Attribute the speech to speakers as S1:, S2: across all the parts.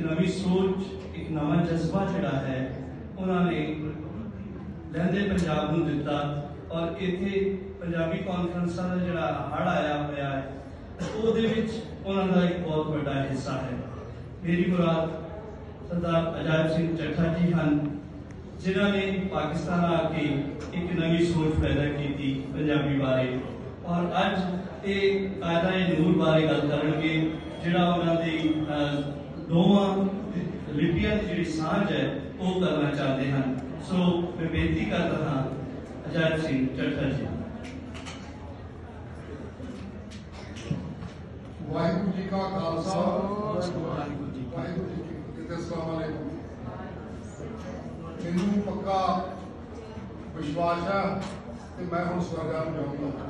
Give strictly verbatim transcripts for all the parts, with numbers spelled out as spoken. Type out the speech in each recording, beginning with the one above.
S1: नवी सोच, एक नवा जज्बा जिहड़ा है उन्होंने लहंदे पंजाब नूं दिता और इत्थे पंजाबी कॉन्फ्रेंसां दा जिहड़ा हड़ आया होया है उहदे विच उन्हां दा एक बहुत बड़ा हिस्सा है। मेरी मुराद सरदार अजायब सिंह चट्ठा जी हैं जिन्होंने पाकिस्तान आके एक नवी सोच पैदा की पंजाबी बारे और अज ये कायदा नूर बारे गल करनगे जिहड़ा उन्हां दी दोवां लिपियां दी जिहड़ी सांझ है वो करना चाहते हैं। सो मैं बेनती करता हाँ अजायब सिंह चट्ठा जी।
S2: वाहिगुरू जी का खालसा वाहिगुरू जी की फतेह। अस्सलाम वालेकुम। मैनू पक्का विश्वास है कि मैं हुण स्वर्गां नूं जाऊंगा।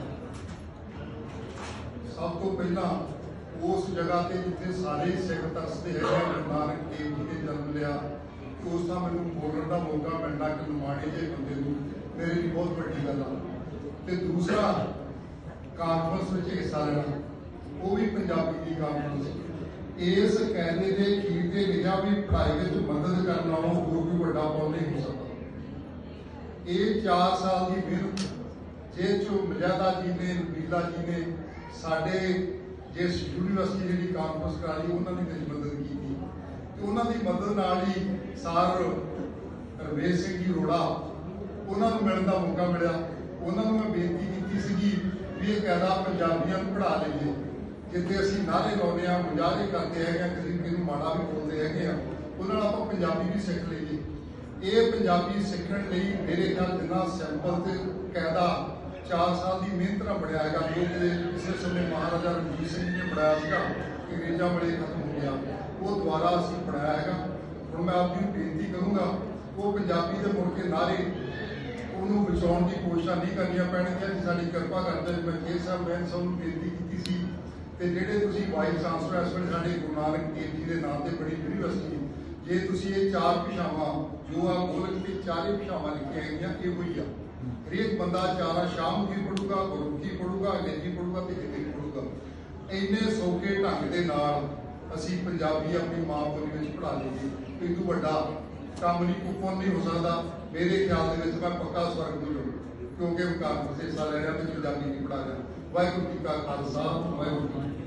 S2: सब तो पहला उस जगह ते जिथे सारे सिख तरसते हैं गुरु नानक देव जी ने जन्म लिया कि उस मैनू बोलने का मौका मिलना कि माड़े जे बंदे नूं मेरे लिए बहुत वड्डी गल है। ते दूसरा कानफ्रेंस में हिस्सा लेना वो भी पंजाबी की कानफ्रेंस। इस कहने के अखीर ते लिखा भी पढ़ाई में मदद करना होर कोई वड्डा पौन नहीं हो सकता। ये चार साल की मेहनत जिस चो मजादा जी ने नबीला जी ने साडे जिस यूनीवर्सिटी जी कानफ्रेंस कराई उन्होंने मेरी मदद की थी तो उन्होंने मदद नाल ही सार रमेश सिंह जी रोड़ा उन्होंने मिलने का मौका मिला। उन्होंने मैं बेनती की सी भी ये कहना पंजाबियों को पढ़ा लीजिए जिथे असी नारे लाने मजाक करते हैं किसी किसी माड़ा भी बोलते हैं उन्होंने आप पंजाबी भी सीख लीजिए। ये पंजाबी सीखने लिए मेरे ख्याल जिन्ना सिंपल तो कहदा चार साल की मेहनत ना बढ़िया है जो कि किसी समय महाराजा रणजीत सिंह ने बढ़ाया था अंग्रेजा बड़े खत्म हो गया वो दोबारा असी बढ़ाया है। हम मैं आपकी बेनती करूँगा वो पंजाबी के मुड़ के नारे उन्होंने बचाने की कोशिश नहीं करनी पैणगियां कि साड़ी कृपा करते। मैं खेर साहब मैं सब बेनती की सी ते जेडे तुसी वाइस चांसलर इस वेले साडे गुरु नानक देव जी के नाम से बड़ी यूनीवर्सिटी जे तुसी ये चार भाषावां जो आ मुल्क की चारे भाषावां लिखियां गईयां इहो ही आ। हरेक बंदा चारा शाम की पढ़ूगा गुरमुखी पढ़ूगा अंग्रेजी पढ़ूगा तो हिंदी पढ़ूगा। इन्ने सौखे ढंग के नाल असी पंजाबी अपनी मां बोली में पढ़ा लीजिए इदू वड्डा काम नहीं कुपन नहीं हो सकता। मेरे ख्याल के मैं पक्का स्वर्ग नहीं जाऊँ क्योंकि कानफ्रेंस हिस्सा ले रहा तो पंजाबी नहीं पढ़ा रहा। वाहिगुरू जी का खालसा वाहिगुरू जी।